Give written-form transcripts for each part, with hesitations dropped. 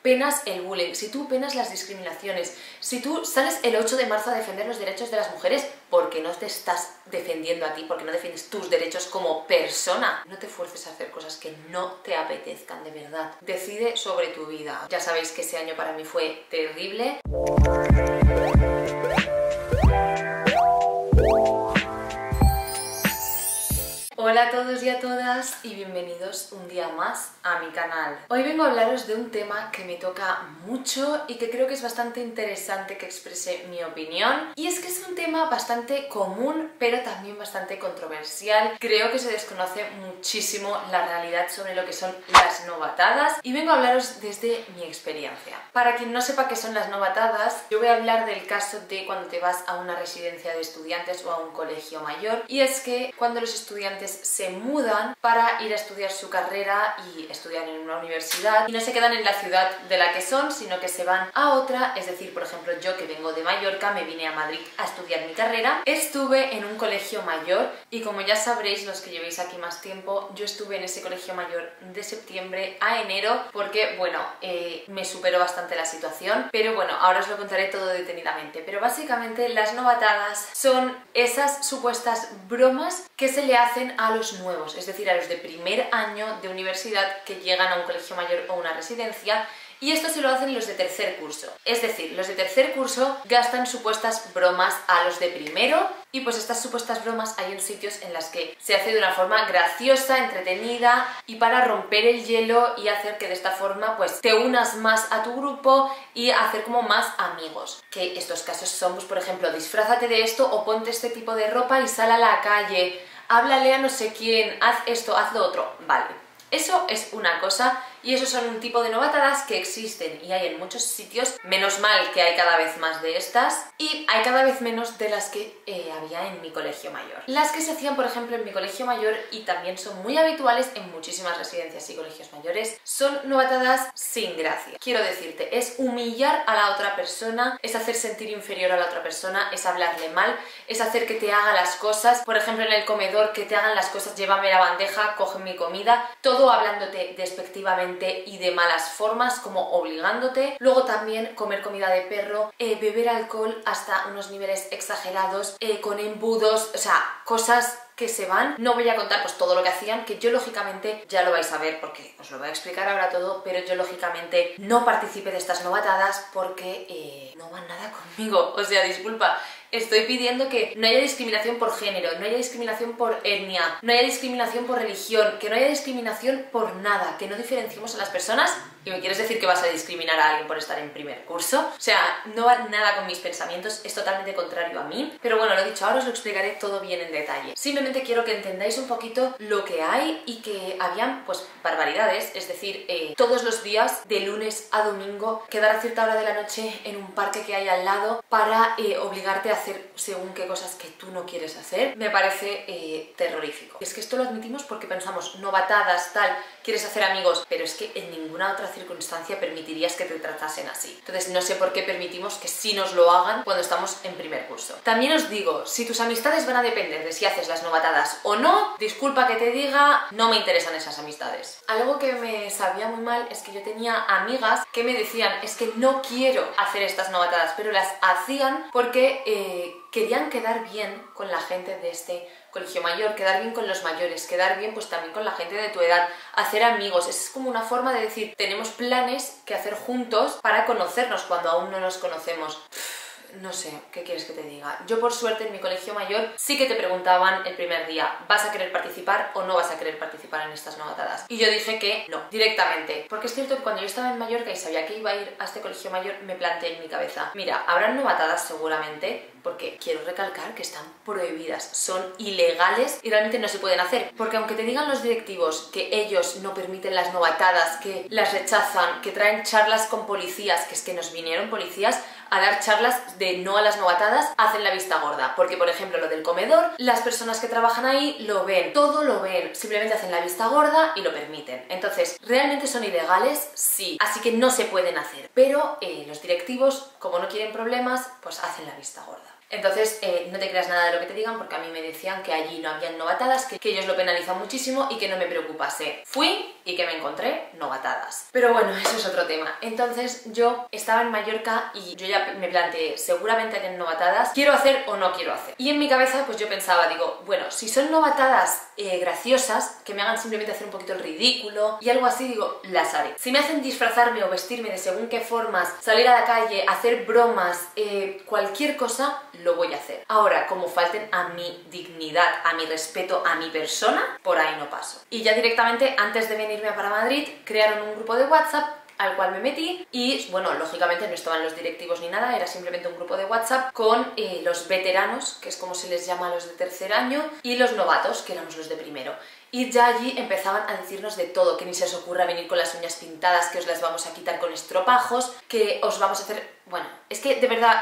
penas el bullying, si tú penas las discriminaciones, si tú sales el 8 de marzo a defender los derechos de las mujeres, ¿por qué no te estás defendiendo a ti? ¿Por qué no defiendes tus derechos como persona? No te fuerces a hacer cosas que no te apetezcan, de verdad. Decide sobre tu vida. Ya sabéis que ese año para mí fue terrible. Hola a todos y a todas y bienvenidos un día más a mi canal. Hoy vengo a hablaros de un tema que me toca mucho y que creo que es bastante interesante que exprese mi opinión, y es que es un tema bastante común pero también bastante controversial. Creo que se desconoce muchísimo la realidad sobre lo que son las novatadas y vengo a hablaros desde mi experiencia. Para quien no sepa qué son las novatadas, yo voy a hablar del caso de cuando te vas a una residencia de estudiantes o a un colegio mayor, y es que cuando los estudiantes se mudan para ir a estudiar su carrera y estudiar en una universidad y no se quedan en la ciudad de la que son, sino que se van a otra. Es decir, por ejemplo, yo que vengo de Mallorca me vine a Madrid a estudiar mi carrera, estuve en un colegio mayor y como ya sabréis los que llevéis aquí más tiempo, yo estuve en ese colegio mayor de septiembre a enero porque, bueno, me superó bastante la situación, pero bueno, ahora os lo contaré todo detenidamente. Pero básicamente las novatadas son esas supuestas bromas que se le hacen a los nuevos, es decir, a los de primer año de universidad que llegan a un colegio mayor o una residencia, y esto se lo hacen los de tercer curso. Es decir, los de tercer curso gastan supuestas bromas a los de primero, y pues estas supuestas bromas hay en sitios en las que se hace de una forma graciosa, entretenida y para romper el hielo y hacer que de esta forma pues te unas más a tu grupo y hacer como más amigos. Que estos casos son, pues por ejemplo, disfrázate de esto o ponte este tipo de ropa y sal a la calle, háblale a no sé quién, haz esto, haz lo otro. Vale, eso es una cosa y eso son un tipo de novatadas que existen y hay en muchos sitios. Menos mal que hay cada vez más de estas y hay cada vez menos de las que había en mi colegio mayor. Las que se hacían, por ejemplo, en mi colegio mayor, y también son muy habituales en muchísimas residencias y colegios mayores, son novatadas sin gracia. Quiero decirte, es humillar a la otra persona, es hacer sentir inferior a la otra persona, es hablarle mal, es hacer que te haga las cosas, por ejemplo en el comedor, que te hagan las cosas, llévame la bandeja, coge mi comida, todo hablándote despectivamente y de malas formas, como obligándote. Luego también comer comida de perro, beber alcohol hasta unos niveles exagerados, con embudos, o sea, cosas que se van. No voy a contar pues todo lo que hacían, que yo lógicamente ya lo vais a ver porque os lo voy a explicar ahora todo, pero yo lógicamente no participé de estas novatadas porque no van nada conmigo. O sea, disculpa, estoy pidiendo que no haya discriminación por género, no haya discriminación por etnia, no haya discriminación por religión, que no haya discriminación por nada, que no diferenciemos a las personas. ¿Y me quieres decir que vas a discriminar a alguien por estar en primer curso? O sea, no va nada con mis pensamientos, es totalmente contrario a mí. Pero bueno, lo dicho, ahora os lo explicaré todo bien en detalle. Simplemente quiero que entendáis un poquito lo que hay y que habían pues barbaridades, es decir, todos los días de lunes a domingo quedar a cierta hora de la noche en un parque que hay al lado para obligarte a hacer según qué cosas que tú no quieres hacer. Me parece terrorífico. Es que esto lo admitimos porque pensamos, novatadas, tal, quieres hacer amigos, pero es que en ninguna otra circunstancia permitirías que te tratasen así. Entonces no sé por qué permitimos que sí nos lo hagan cuando estamos en primer curso. También os digo, si tus amistades van a depender de si haces las novatadas o no, disculpa que te diga, no me interesan esas amistades. Algo que me sabía muy mal es que yo tenía amigas que me decían, es que no quiero hacer estas novatadas, pero las hacían porque querían quedar bien con la gente de este colegio mayor, quedar bien con los mayores, quedar bien pues también con la gente de tu edad, hacer amigos. Es como una forma de decir, tenemos planes que hacer juntos para conocernos cuando aún no nos conocemos. No sé, ¿qué quieres que te diga? Yo por suerte en mi colegio mayor sí que te preguntaban el primer día, ¿vas a querer participar o no vas a querer participar en estas novatadas? Y yo dije que no, directamente. Porque es cierto que cuando yo estaba en Mallorca y sabía que iba a ir a este colegio mayor, me planteé en mi cabeza, mira, habrán novatadas seguramente, porque quiero recalcar que están prohibidas, son ilegales y realmente no se pueden hacer. Porque aunque te digan los directivos que ellos no permiten las novatadas, que las rechazan, que traen charlas con policías, que es que nos vinieron policías a dar charlas de no a las novatadas, hacen la vista gorda. Porque, por ejemplo, lo del comedor, las personas que trabajan ahí lo ven, todo lo ven, simplemente hacen la vista gorda y lo permiten. Entonces, ¿realmente son ilegales? Sí, así que no se pueden hacer. Pero los directivos, como no quieren problemas, pues hacen la vista gorda. Entonces no te creas nada de lo que te digan, porque a mí me decían que allí no habían novatadas, que ellos lo penalizan muchísimo y que no me preocupase. Fui y que me encontré novatadas. Pero bueno, eso es otro tema. Entonces yo estaba en Mallorca y yo ya me planteé, seguramente hayan novatadas, ¿quiero hacer o no quiero hacer? Y en mi cabeza pues yo pensaba, digo, bueno, si son novatadas graciosas, que me hagan simplemente hacer un poquito el ridículo y algo así, digo, las haré. Si me hacen disfrazarme o vestirme de según qué formas, salir a la calle, hacer bromas, cualquier cosa, lo voy a hacer. Ahora, como falten a mi dignidad, a mi respeto, a mi persona, por ahí no paso. Y ya directamente, antes de venirme para Madrid, crearon un grupo de WhatsApp al cual me metí y, bueno, lógicamente no estaban los directivos ni nada, era simplemente un grupo de WhatsApp con los veteranos, que es como se les llama a los de tercer año, y los novatos, que éramos los de primero. Y ya allí empezaban a decirnos de todo, que ni se os ocurra venir con las uñas pintadas, que os las vamos a quitar con estropajos, que os vamos a hacer... Bueno, es que de verdad,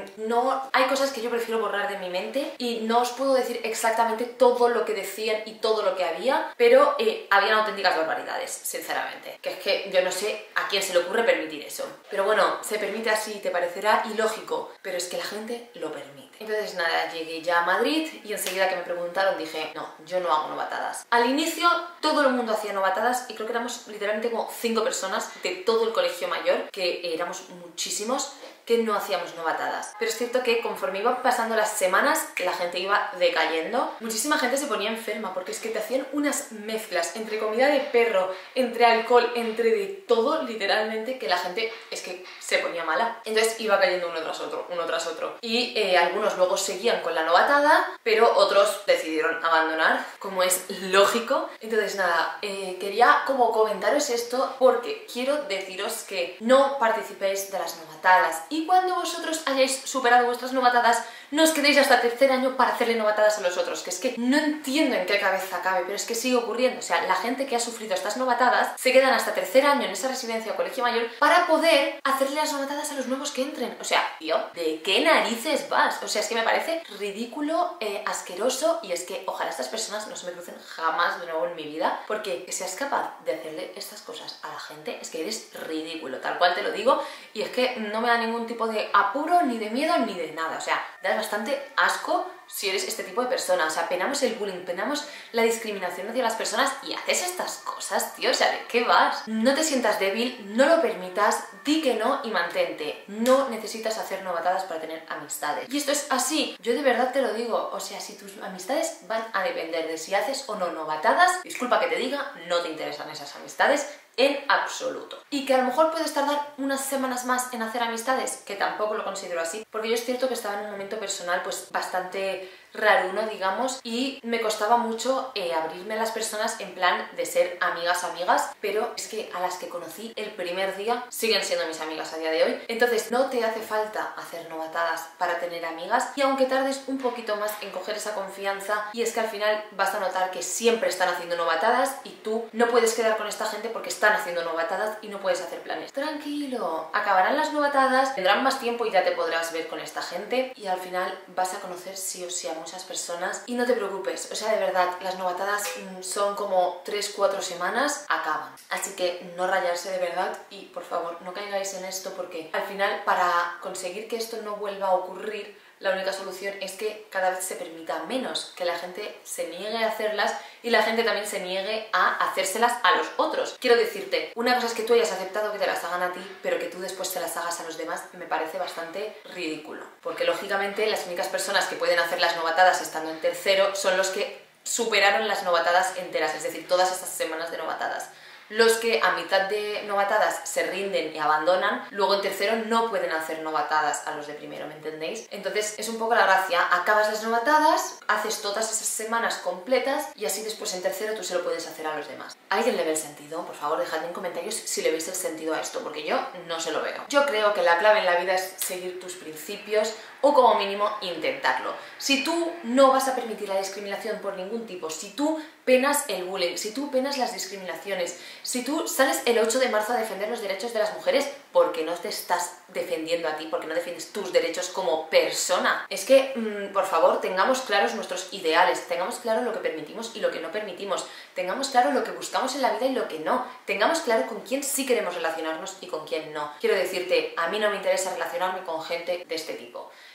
no hay cosas que yo prefiero borrar de mi mente y no os puedo decir exactamente todo lo que decían y todo lo que había, pero habían auténticas barbaridades, sinceramente. Que es que yo no sé a quién se le ocurre permitir eso. Pero bueno, se permite así, te parecerá ilógico, pero es que la gente lo permite. Entonces nada, llegué ya a Madrid y enseguida que me preguntaron dije, no, yo no hago novatadas. Al inicio todo el mundo hacía novatadas y creo que éramos literalmente como 5 personas de todo el colegio mayor, que éramos muchísimos, que no hacíamos novatadas. Pero es cierto que conforme iban pasando las semanas, la gente iba decayendo. Muchísima gente se ponía enferma porque es que te hacían unas mezclas entre comida de perro, entre alcohol, entre de todo, literalmente, que la gente es que se ponía mala. Entonces iba cayendo uno tras otro, uno tras otro. Y algunos luego seguían con la novatada, pero otros decidieron abandonar, como es lógico. Entonces nada, quería como comentaros esto porque quiero deciros que no participéis de las novatadas. Y cuando vosotros hayáis superado vuestras novatadas, no os quedéis hasta tercer año para hacerle novatadas a los otros, que es que no entiendo en qué cabeza cabe, pero es que sigue ocurriendo. O sea, la gente que ha sufrido estas novatadas se quedan hasta tercer año en esa residencia o colegio mayor para poder hacerle las novatadas a los nuevos que entren. O sea, tío, ¿de qué narices vas? O sea, es que me parece ridículo, asqueroso, y es que ojalá estas personas no se me crucen jamás de nuevo en mi vida, porque que seas capaz de hacerle estas cosas a la gente, es que eres ridículo, tal cual te lo digo, y es que no me da ningún tipo de apuro, ni de miedo, ni de nada. O sea, das bastante asco si eres este tipo de persona. O sea, penamos el bullying, penamos la discriminación hacia las personas y haces estas cosas, tío. O sea, ¿de qué vas? No te sientas débil, no lo permitas, di que no y mantente. No necesitas hacer novatadas para tener amistades. Y esto es así, yo de verdad te lo digo. O sea, si tus amistades van a depender de si haces o no novatadas, disculpa que te diga, no te interesan esas amistades en absoluto. Y que a lo mejor puedes tardar unas semanas más en hacer amistades, que tampoco lo considero así, porque yo es cierto que estaba en un momento personal pues bastante raruno, digamos, y me costaba mucho abrirme a las personas en plan de ser amigas, pero es que a las que conocí el primer día siguen siendo mis amigas a día de hoy. Entonces no te hace falta hacer novatadas para tener amigas, y aunque tardes un poquito más en coger esa confianza, y es que al final vas a notar que siempre están haciendo novatadas y tú no puedes quedar con esta gente porque están haciendo novatadas y no puedes hacer planes. Tranquilo, acabarán las novatadas, tendrán más tiempo y ya te podrás ver con esta gente, y al final vas a conocer sí o sí a muchas personas. Y no te preocupes, o sea, de verdad, las novatadas son como 3-4 semanas, acaban. Así que no rayarse de verdad, y por favor no caigáis en esto, porque al final, para conseguir que esto no vuelva a ocurrir, la única solución es que cada vez se permita menos, que la gente se niegue a hacerlas y la gente también se niegue a hacérselas a los otros. Quiero decirte, una cosa es que tú hayas aceptado que te las hagan a ti, pero que tú después te las hagas a los demás, me parece bastante ridículo. Porque lógicamente las únicas personas que pueden hacer las novatadas estando en tercero son los que superaron las novatadas enteras, es decir, todas estas semanas de novatadas. Los que a mitad de novatadas se rinden y abandonan, luego en tercero no pueden hacer novatadas a los de primero, ¿me entendéis? Entonces es un poco la gracia, acabas las novatadas, haces todas esas semanas completas y así después en tercero tú se lo puedes hacer a los demás. ¿A alguien le ve el sentido? Por favor, dejadme en comentarios si le veis el sentido a esto, porque yo no se lo veo. Yo creo que la clave en la vida es seguir tus principios, o como mínimo intentarlo. Si tú no vas a permitir la discriminación por ningún tipo, si tú penas el bullying, si tú penas las discriminaciones, si tú sales el 8 de marzo a defender los derechos de las mujeres, porque no te estás defendiendo a ti, porque no defiendes tus derechos como persona. Es que, por favor, tengamos claros nuestros ideales, tengamos claro lo que permitimos y lo que no permitimos, tengamos claro lo que buscamos en la vida y lo que no, tengamos claro con quién sí queremos relacionarnos y con quién no. Quiero decirte, a mí no me interesa relacionarme con gente de este tipo.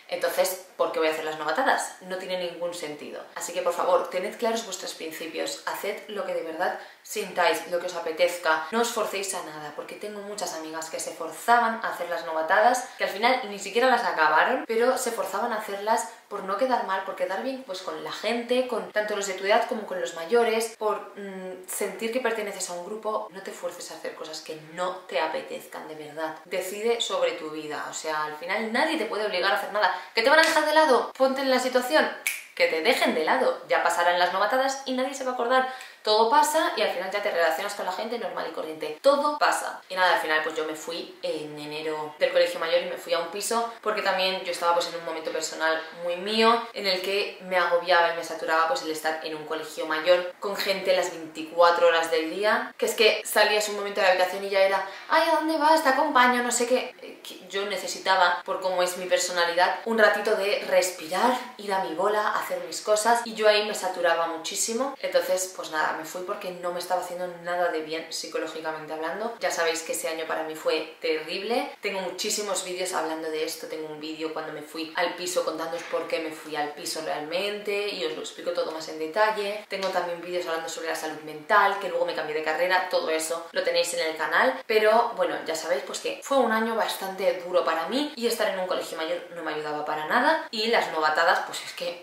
Entonces, ¿por qué voy a hacer las novatadas? No tiene ningún sentido. Así que por favor, tened claros vuestros principios, haced lo que de verdad sintáis, lo que os apetezca, no os forcéis a nada, porque tengo muchas amigas que se forzaban a hacer las novatadas, que al final ni siquiera las acabaron, pero se forzaban a hacerlas por no quedar mal, por quedar bien pues con la gente, con tanto los de tu edad como con los mayores, por sentir que perteneces a un grupo. No te fuerces a hacer cosas que no te apetezcan, de verdad. Decide sobre tu vida, o sea, al final nadie te puede obligar a hacer nada. ¿Que te van a dejar de lado? Ponte en la situación que te dejen de lado, ya pasarán las novatadas y nadie se va a acordar. Todo pasa y al final ya te relacionas con la gente normal y corriente. Todo pasa. Y nada, al final pues yo me fui en enero del colegio mayor y me fui a un piso porque también yo estaba pues en un momento personal muy mío en el que me agobiaba y me saturaba pues el estar en un colegio mayor con gente las 24 horas del día, que es que salías un momento de la habitación y ya era ay, ¿a dónde vas? Te acompaño, no sé qué. Yo necesitaba, por cómo es mi personalidad, un ratito de respirar, ir a mi bola, hacer mis cosas, y yo ahí me saturaba muchísimo. Entonces pues nada, me fui porque no me estaba haciendo nada de bien psicológicamente hablando. Ya sabéis que ese año para mí fue terrible. Tengo muchísimos vídeos hablando de esto. Tengo un vídeo cuando me fui al piso contándoos por qué me fui al piso realmente y os lo explico todo más en detalle. Tengo también vídeos hablando sobre la salud mental, que luego me cambié de carrera. Todo eso lo tenéis en el canal. Pero bueno, ya sabéis pues que fue un año bastante duro para mí y estar en un colegio mayor no me ayudaba para nada. Y las novatadas pues es que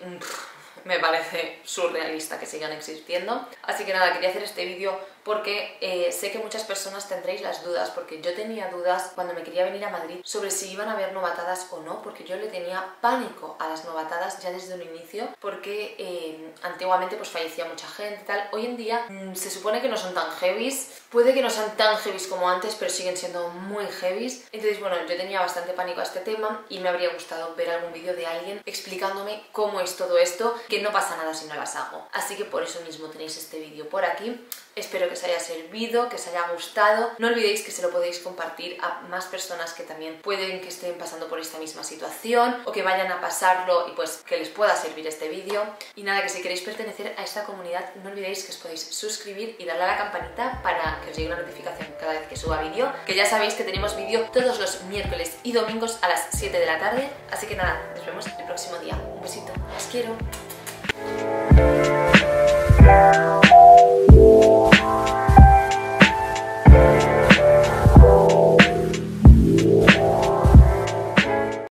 me parece surrealista que sigan existiendo. Así que nada, quería hacer este vídeo porque sé que muchas personas tendréis las dudas, porque yo tenía dudas cuando me quería venir a Madrid sobre si iban a haber novatadas o no, porque yo le tenía pánico a las novatadas ya desde un inicio, porque antiguamente pues fallecía mucha gente y tal. Hoy en día se supone que no son tan heavies, puede que no sean tan heavies como antes, pero siguen siendo muy heavies. Entonces bueno, yo tenía bastante pánico a este tema y me habría gustado ver algún vídeo de alguien explicándome cómo es todo esto, que no pasa nada si no las hago. Así que por eso mismo tenéis este vídeo por aquí. Espero que os haya servido, que os haya gustado. No olvidéis que se lo podéis compartir a más personas que también pueden que estén pasando por esta misma situación o que vayan a pasarlo y pues que les pueda servir este vídeo. Y nada, que si queréis pertenecer a esta comunidad no olvidéis que os podéis suscribir y darle a la campanita para que os llegue una notificación cada vez que suba vídeo, que ya sabéis que tenemos vídeo todos los miércoles y domingos a las 7 de la tarde. Así que nada, nos vemos el próximo día. Un besito, os quiero.